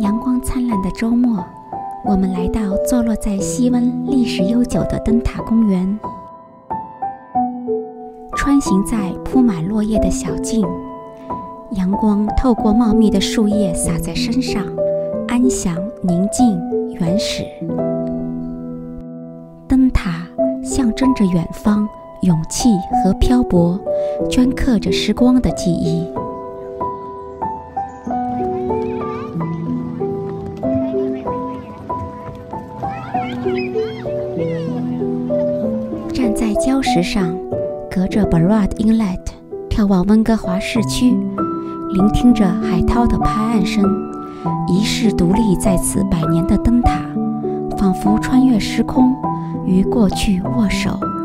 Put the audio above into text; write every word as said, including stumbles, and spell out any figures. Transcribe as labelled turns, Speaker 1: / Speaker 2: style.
Speaker 1: 阳光灿烂的周末，我们来到坐落在西温历史悠久的灯塔公园。穿行在铺满落叶的小径，阳光透过茂密的树叶洒在身上，安详、宁静、原始。灯塔象征着远方、勇气和漂泊，镌刻着时光的记忆。站在礁石上，隔着 Burrard Inlet 眺望温哥华市区，聆听着海涛的拍岸声，遗世独立在此百年的灯塔，仿佛穿越时空，与过去握手，